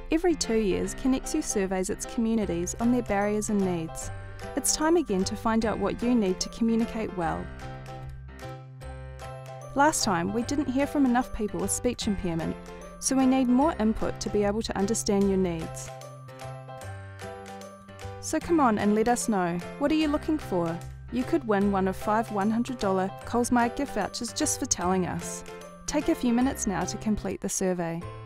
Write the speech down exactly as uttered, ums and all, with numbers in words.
Every two years, Conexu surveys its communities on their barriers and needs. It's time again to find out what you need to communicate well. Last time, we didn't hear from enough people with speech impairment, so we need more input to be able to understand your needs. So come on and let us know, what are you looking for? You could win one of five one hundred dollar Coles Myer gift vouchers just for telling us. Take a few minutes now to complete the survey.